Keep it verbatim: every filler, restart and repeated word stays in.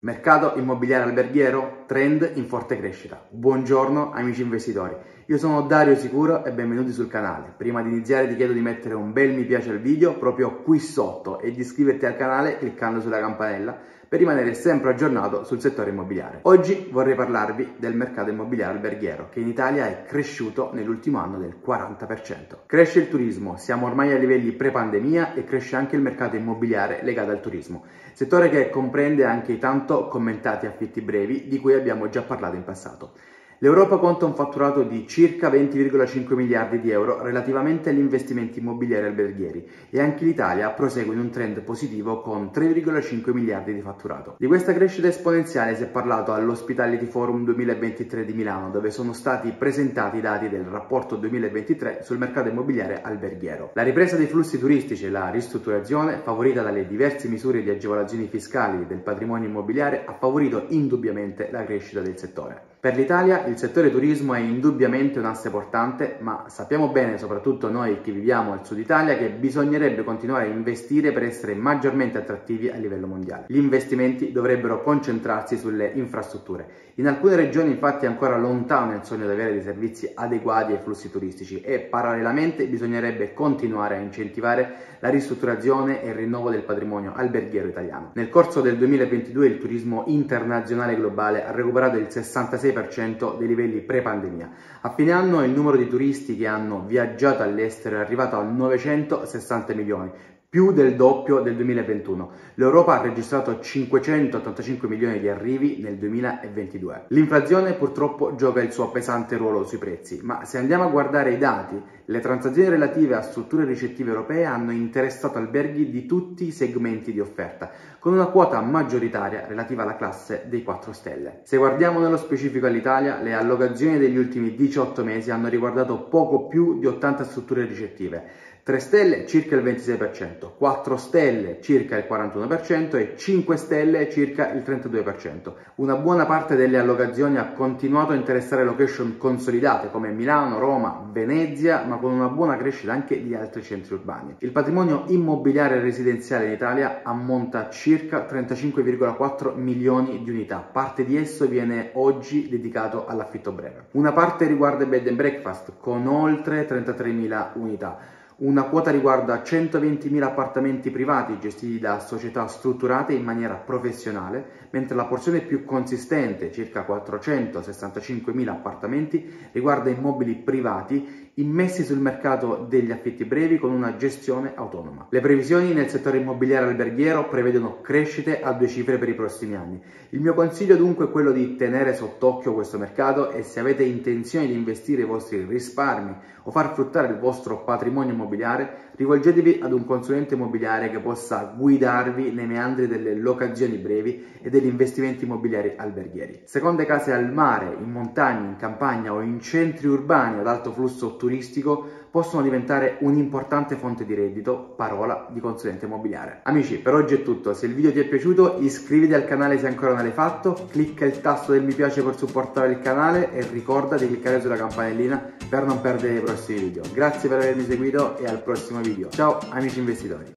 Mercato immobiliare alberghiero, trend in forte crescita. Buongiorno amici investitori, io sono Dario Sicuro e benvenuti sul canale. Prima di iniziare ti chiedo di mettere un bel mi piace al video proprio qui sotto e di iscriverti al canale cliccando sulla campanella per rimanere sempre aggiornato sul settore immobiliare. Oggi vorrei parlarvi del mercato immobiliare alberghiero che in Italia è cresciuto nell'ultimo anno del quaranta per cento. Cresce il turismo, siamo ormai a livelli pre-pandemia e cresce anche il mercato immobiliare legato al turismo, settore che comprende anche i tanto commentati affitti brevi di cui abbiamo già parlato in passato. L'Europa conta un fatturato di circa venti virgola cinque miliardi di euro relativamente agli investimenti immobiliari alberghieri e anche l'Italia prosegue in un trend positivo con tre virgola cinque miliardi di fatturato. Di questa crescita esponenziale si è parlato all'Hospitality Forum duemilaventitré di Milano, dove sono stati presentati i dati del rapporto duemilaventitré sul mercato immobiliare alberghiero. La ripresa dei flussi turistici e la ristrutturazione, favorita dalle diverse misure di agevolazioni fiscali del patrimonio immobiliare, ha favorito indubbiamente la crescita del settore. Per l'Italia il settore turismo è indubbiamente un asse portante, ma sappiamo bene, soprattutto noi che viviamo al sud Italia, che bisognerebbe continuare a investire per essere maggiormente attrattivi a livello mondiale. Gli investimenti dovrebbero concentrarsi sulle infrastrutture. In alcune regioni infatti è ancora lontano il sogno di avere dei servizi adeguati ai flussi turistici e parallelamente bisognerebbe continuare a incentivare la ristrutturazione e il rinnovo del patrimonio alberghiero italiano. Nel corso del duemilaventidue il turismo internazionale globale ha recuperato il sessantasei per cento dei livelli pre-pandemia. A fine anno il numero di turisti che hanno viaggiato all'estero è arrivato a novecentosessanta milioni, più del doppio del duemilaventuno. L'Europa ha registrato cinquecentottantacinque milioni di arrivi nel duemilaventidue. L'inflazione purtroppo gioca il suo pesante ruolo sui prezzi, ma se andiamo a guardare i dati, le transazioni relative a strutture ricettive europee hanno interessato alberghi di tutti i segmenti di offerta, con una quota maggioritaria relativa alla classe dei quattro stelle. Se guardiamo nello specifico all'Italia, le allocazioni degli ultimi diciotto mesi hanno riguardato poco più di ottanta strutture ricettive. tre stelle circa il ventisei per cento, quattro stelle circa il quarantuno per cento e cinque stelle circa il trentadue per cento. Una buona parte delle allocazioni ha continuato a interessare location consolidate come Milano, Roma, Venezia, ma con una buona crescita anche di altri centri urbani. Il patrimonio immobiliare residenziale in Italia ammonta a circa trentacinque virgola quattro milioni di unità, parte di esso viene oggi dedicato all'affitto breve. Una parte riguarda i bed and breakfast con oltre trentatremila unità. Una quota riguarda centoventimila appartamenti privati gestiti da società strutturate in maniera professionale, mentre la porzione più consistente, circa quattrocentosessantacinquemila appartamenti, riguarda immobili privati immessi sul mercato degli affitti brevi con una gestione autonoma. Le previsioni nel settore immobiliare alberghiero prevedono crescite a due cifre per i prossimi anni. Il mio consiglio dunque è quello di tenere sott'occhio questo mercato e se avete intenzione di investire i vostri risparmi o far fruttare il vostro patrimonio immobiliare, rivolgetevi ad un consulente immobiliare che possa guidarvi nei meandri delle locazioni brevi e degli investimenti immobiliari alberghieri. Seconde case al mare, in montagna, in campagna o in centri urbani ad alto flusso turistico possono diventare un'importante fonte di reddito, parola di consulente immobiliare. Amici, per oggi è tutto. Se il video ti è piaciuto iscriviti al canale se ancora non l'hai fatto, clicca il tasto del mi piace per supportare il canale e ricorda di cliccare sulla campanellina per non perdere i prossimi video. Grazie per avermi seguito e al prossimo video. Ciao amici investitori!